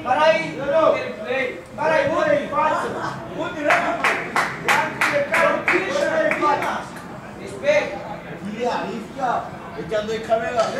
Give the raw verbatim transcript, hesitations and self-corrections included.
Para aí, play. Para aí, muda aí, fácil. Muda rápido. Respeito. Ele aí fica. Ele andou em câmera.